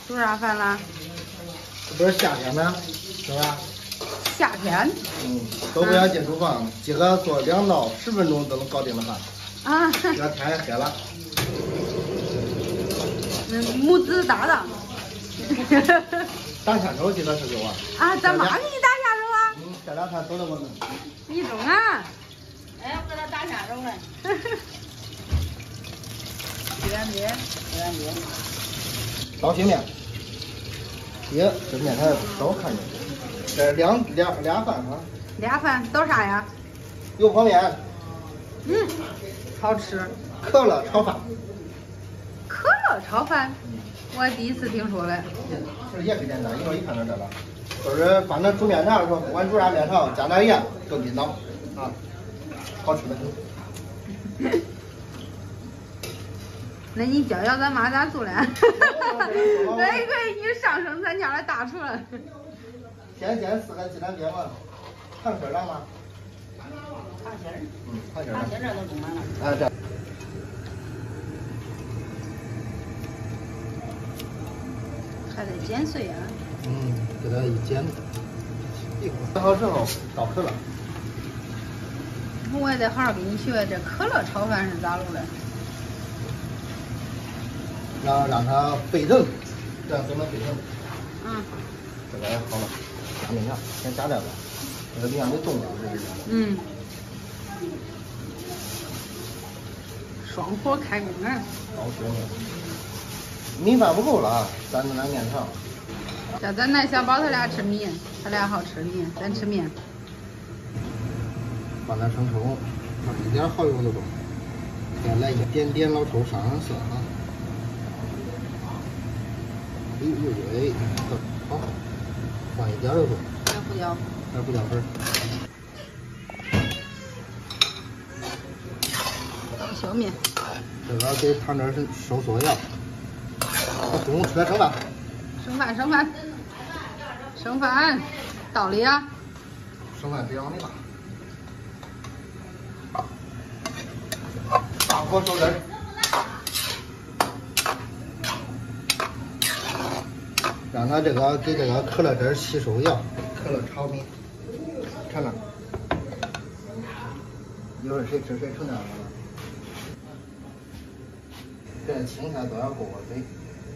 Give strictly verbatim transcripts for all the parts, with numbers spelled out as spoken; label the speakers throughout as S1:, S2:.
S1: 煮啥饭啦？
S2: 这不是夏天吗？是吧？
S1: 夏天。
S2: 嗯，都不要进厨房，今个做两到十分钟都能搞定的饭。
S1: 啊。
S2: 这天也黑了。
S1: 嗯，母子搭档。
S2: 打下手今个是给我。
S1: 啊，咱妈给你打下手啊？
S2: 嗯，这两天都得我弄。
S1: 你中啊？
S3: 哎，我给他打下手了。
S1: 鸡蛋饼，
S3: 鸡蛋饼。
S2: 刀削面。耶，这面条少看着。这两两俩饭啊。
S1: 俩饭都啥呀？
S2: 油泼面。
S1: 嗯，好吃。
S2: 可乐炒饭。
S1: 可乐炒饭，我第一次听说嘞。
S2: 这也很简单，一会儿一看就知道了。就是反正煮面条的时候，不管煮啥面条，加点盐就劲道啊，好吃的很。
S1: 那你教教咱妈咋做嘞？那可以，你上升咱家的大厨了。
S2: 先煎四个鸡蛋饼嘛，糖心儿了吗？
S3: 糖心儿。
S2: 嗯，糖心儿。
S3: 糖心儿这都弄完了。
S2: 啊，这。
S1: 还得剪碎啊。
S2: 嗯，给它一剪，一会儿煎好之后倒壳了。
S1: 我也得好好给你学这可乐炒饭是咋弄的。
S2: 让让它沸腾，这样才能沸腾。
S1: 嗯。
S2: 这个也好了，加面条，先加这个，这个面没动啊，这是。
S1: 嗯。双火开工啊。
S2: 好吃呢。米饭不够了啊，咱弄点面条。
S1: 叫咱那小宝他俩吃米，他俩好吃米，咱吃面。
S2: 放点生抽，放一点蚝油都够，再来一点点老抽上上色啊。哎呦喂，好，放一点就够。
S1: 点胡椒。
S2: 点胡椒粉。
S1: 小面。
S2: 这个给旁边是收缩药。中午吃点剩饭。
S1: 剩饭，剩饭，剩饭，倒里啊。
S2: 剩饭别往里拉。大锅收汁儿。让它这个给这个可乐汁吸收药，可乐炒米，尝尝。一会儿谁吃谁成那样了。这青菜都要过过水。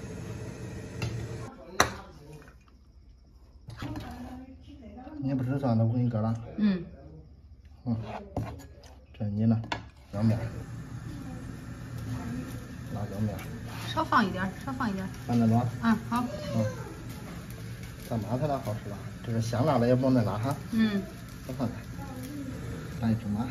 S2: 你不吃蒜的，我给你搁了。
S1: 嗯。
S2: 嗯。这是你呢，椒面，辣椒面。
S1: 少放一点，少放一点。
S2: 放那多。
S1: 嗯，好。
S2: 嗯。干嘛才能好吃了？这是香辣的，也不能辣哈。
S1: 嗯。
S2: 少放点。来一芝麻。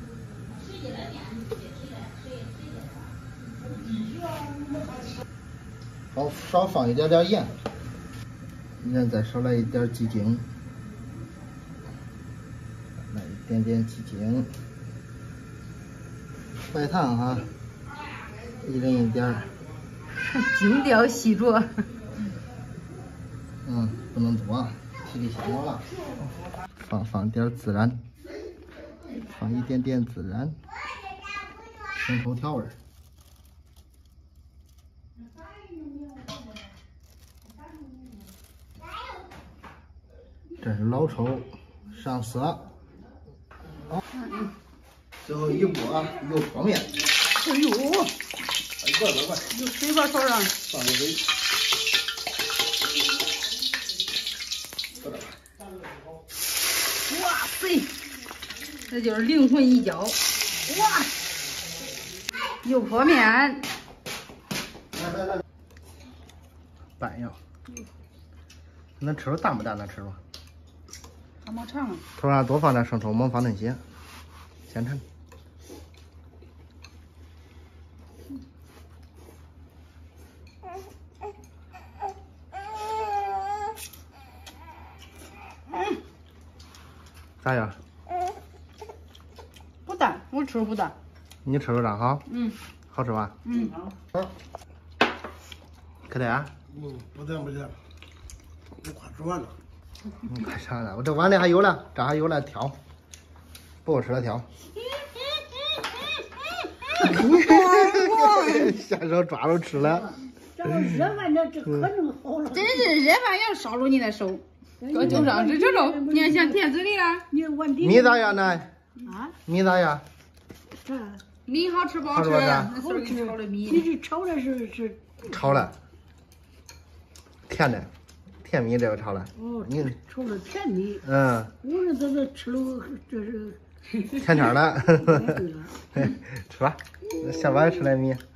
S2: 好，少放一点点盐。盐再少来一点鸡精。来一点点鸡精。白糖哈，一人一点儿。
S1: 精雕细琢。
S2: 嗯，不能多，体力消耗了。放放点孜然，放一点点孜然，生抽调味儿。这是老抽，上色。好，最后一步啊，油泼面。
S1: 哎呦！
S2: 快快快！
S1: 有水吧手上。
S2: 放点水。
S1: 哇塞，这就是灵魂一浇。哇！油泼面。
S2: 来来来。拌上。能吃着淡不淡？能吃着。
S1: 还没尝呢。
S2: 头上多放点生抽，没放那些。先尝。咋样？
S1: 不淡，我吃不淡。
S2: 你吃着咋好？
S1: 嗯。
S2: 好吃吧？
S1: 嗯。
S2: 好。可得啊？
S4: 嗯，不淡不淡。我快吃完了。
S2: 你快吃完了，我这碗里还有了，这还有了，挑。不好吃了挑。下手抓着吃了。
S5: 这我热饭这这可能好了。
S1: 真是热饭要烧着你的手，搁酒上吃吃喽。你看像甜嘴里啊。
S5: 你碗底
S2: 米咋样呢？
S5: 啊？
S2: 米咋样？
S5: 这
S1: 米好吃不好吃？
S2: 好
S1: 那时候给你炒的米。
S5: 你是炒的是是？
S2: 炒的，甜的，甜米这个炒的。
S5: 哦，
S2: 你
S5: 炒的甜米。
S2: 嗯。
S5: 我这都是吃了，这是。
S2: 甜甜的。吃吧，下班吃点米。